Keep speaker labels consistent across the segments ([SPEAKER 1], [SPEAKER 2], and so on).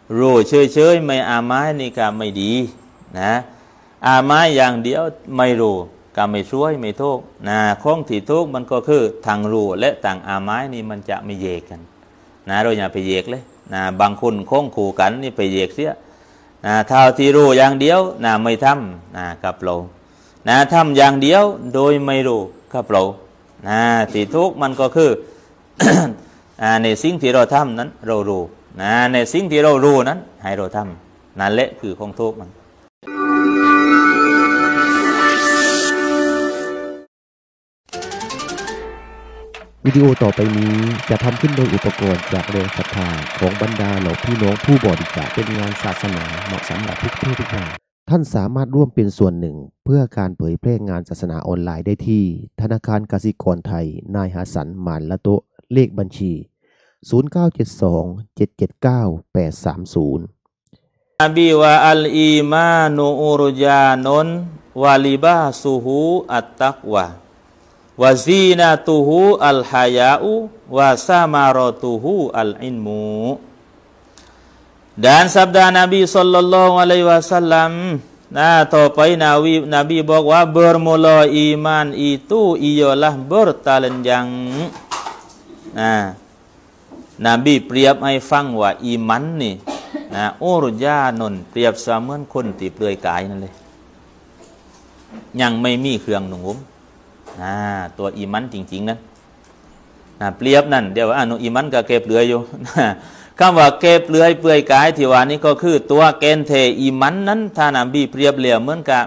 [SPEAKER 1] รู้เฉยๆไม่อาไม้นี่ก็ไม่ดีนะอาไม้อย่างเดียวไม่รู้ก็ไม่ช่วยไม่ทุกนะของที่ทุกมันก็คือทางรู้และต่างอาไม้นี่มันจะไม่แยกกันนะเราอย่าไปแยกเลยนะบางคนคงขู่กันนี่ไปแยกเสียนะเท่าที่รู้อย่างเดียวนะไม่ทำนะกับเรานะทำอย่างเดียวโดยไม่รู้กับเรานะที่ทุกมันก็คือ ในสิ่งที่เราทำนั้นเรารู้นะในสิ่งที่เรารู้นั้นให้เราทำนั่นแหละคือของทุกมัน
[SPEAKER 2] วิดีโอต่อไปนี้จะทำขึ้นโดยอุปกรณ์จากแรงศรัทธาของบรรดาเหล่าพี่น้องผู้บริจาคเป็นงานศาสนาเหมาะสำหรับทุกเพศทุกวัยท่านสามารถร่วมเป็นส่วนหนึ่งเพื่อการเผยแพร่งานศาสนาออนไลน์ได้ที่ธนาคารกสิกรไทยนายหสันหมานละโตเลขบัญชี0972779830
[SPEAKER 1] นบีว่าอัลอีมานูอุรญานนวาลิบาสุฮูอัตตักวาวาซีนาตุฮูอัลฮายาอุวาซามารตุฮูอัลอินมูdan sabda Nabi sallallahu alaihi wasallamต่อไปนบีบอกว่าbermula iman itu ialah bertalenjangนบีเปรียบให้ฟังว่าอีมันนี่อุรญานนเปรียบเสมือนคนที่เปลือยกายนั่นเลยยังไม่มีเครื่องนุ่งห่มตัวอีมันจริงๆนั้นเปรียบนั่นเดี๋ยวว่าอีมันก็เก็บเปลือยอยู่คำว่าเก็บเปลือยเปลือยกายที่ว่านี้ก็คือตัวแกนเทอีมันนั้นถ้านบีเปรียบเหลี่ยมเหมือนกับ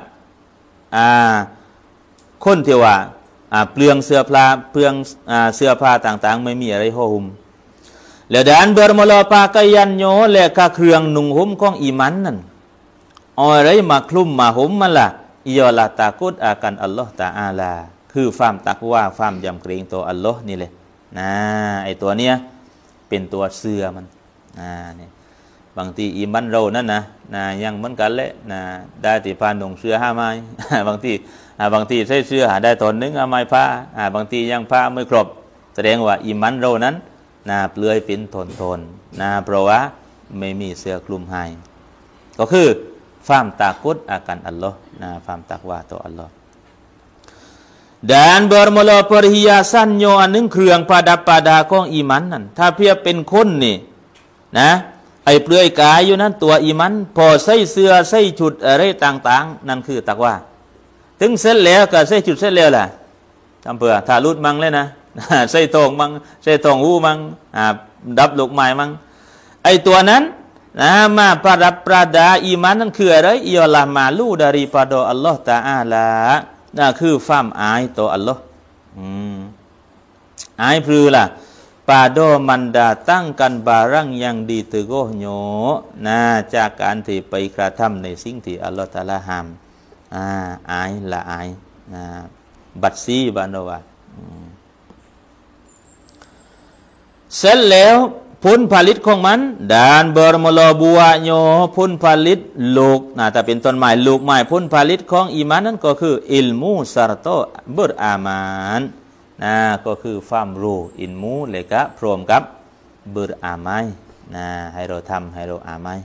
[SPEAKER 1] คนที่ว่าเปลืองเสื้อผ้าต่างๆไม่มีอะไรห่อหุ้มแล้วด้านbermula pakaiannyaและก็เครื่องนุ่งห่มของอีมันนั่นอะไรมาคลุมมาห่มมันล่ะialah takut akan Allah Taala คือความตักว่าความยำเกรงต่ออัลลอฮ์นี่เลยไอตัวเนี้ยเป็นตัวเสื้อมันนี่บางทีอีมันเรานั่นนะยังเหมือนกันแหละได้ที่พาหนุ่งเสื้อห้าไม้ บางทีใส่เสื้อหาได้ตนนึงไม้ผ้าบางทียังผ้าไม่ครบแสดงว่าอีมันเรานั้นเปลือยเป็นทนเพราะว่าไม่มีเสื้อคลุมให้ก็คือความตากุดอากันอัลลอฮ์ความตักว่าต่ออัลลอฮ์dan bermula perhiasannya อันนึงเครื่องประดับประดาของอีมันนั่นถ้าเพียบเป็นคนนี่ไอเปลือยกายอยู่นั้นตัวอีมันพอใส่เสื้อใส่ชุดอะไรต่างๆนั่นคือตักว่าถึงเสร็จแล้วก็ใส่ชุดเสร็จแล้วล่ะทำเพื่อถ้าลุดมังเลยนะใส่ตองมังใส่ตองหูมังดับลูกไม้มังไอตัวนั้นมาประดับประดาอีมันนั่นคืออะไรialah malu daripada Allah Taala นั่นคือความอายต่ออัลลอฮ์อายพรือล่ะpada mendatangkan barang yang diteguhnya จากการที่ไปกระทำในสิ่งที่อัลลอฮ์ตะอาลาห้ามอายละอายบัดซีบานว่าเสร็จแล้วผลผลิตของมันdan bermula buahnya ผลผลิตลูกถ้าเป็นต้นไม้ลูกไม้ผลผลิตของอีมานนั้นก็คืออิลมูsarta beramalก็คือความรู้อิลมูและก็พร้อมกับberamalให้เราทำให้เราอามัย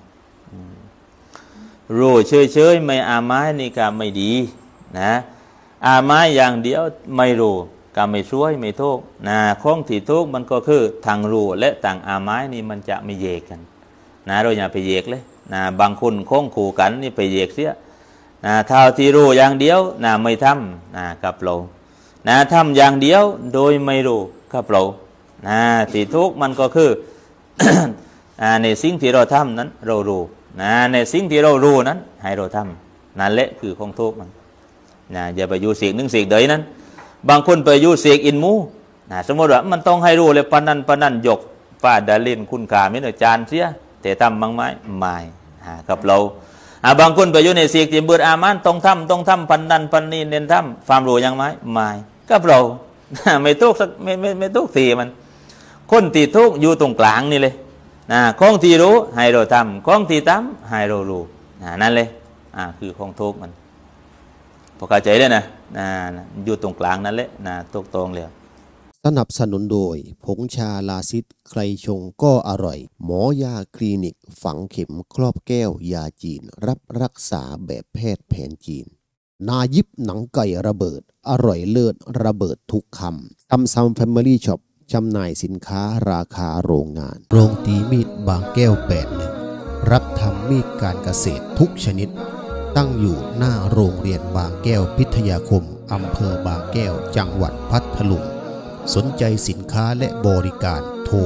[SPEAKER 1] รู้เฉยๆไม่อามัยนี่ก็ไม่ดีอามัยอย่างเดียวไม่รู้ก็ไม่ช่วยไม่ทุกของที่ทุกมันก็คือทางรู้และต่างอามัยนี่มันจะไม่แยกกันเราอย่าไปแยกเลยบางคนคงขู่กันนี่ไปแยกเสียเท่าที่รู้อย่างเดียวไม่ทำกับเราทำอย่างเดียวโดยไม่รู้กับเราที่ทุกมันก็คือ ในสิ่งที่เราทำนั้นเรารู้ในสิ่งที่เรารู้นั้นให้เราทำนั่นแหละคือของทุกมันอย่าไปอยู่เสียงหนึ่งเสียงเดียวนั้นบางคนไปอยู่เสียงอินมูสมมติว่ามันต้องให้รู้เลยปนันยกฟาดาลินคุณค่าไม่ได้จานเสียแต่ทำบางไม้ไม่กับเราบางคนไปอยู่ในเสียงที่เบื่ออามันต้องทำปันนันปันนีเน้นทำความรู้ยังไม้ไม่กับเรา ไม่ทุกสักไม่ทุกทีมันคนที่ทุกอยู่ตรงกลางนี่เลยของที่รู้ให้เราทำของที่ทำให้เรารู้นั่นเลยคือของทุกมันพอเข้าใจได้นะอยู่ตรงกลางนั่นแหละทุกตรงเลย
[SPEAKER 2] สนับสนุนโดยผงชาลาซิดใครชงก็อร่อยหมอยาคลินิกฝังเข็มครอบแก้วยาจีนรับรักษาแบบแพทย์แผนจีนนายิบหนังไก่ระเบิดอร่อยเลิศระเบิดทุกคำซัมแฟมิลี่ช็อปจำหน่ายสินค้าราคาโรงงานโรงตีมีดบางแก้ว81รับทำมีดการเกษตรทุกชนิดตั้งอยู่หน้าโรงเรียนบางแก้วพิทยาคมอำเภอบางแก้วจังหวัดพัทลุงสนใจสินค้าและบริการโทร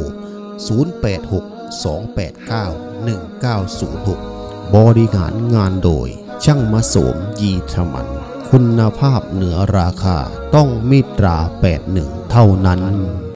[SPEAKER 2] 0862891906 บริหารงานโดยช่างมาโสมยีธมันคุณภาพเหนือราคาต้องมีตรา81เท่านั้น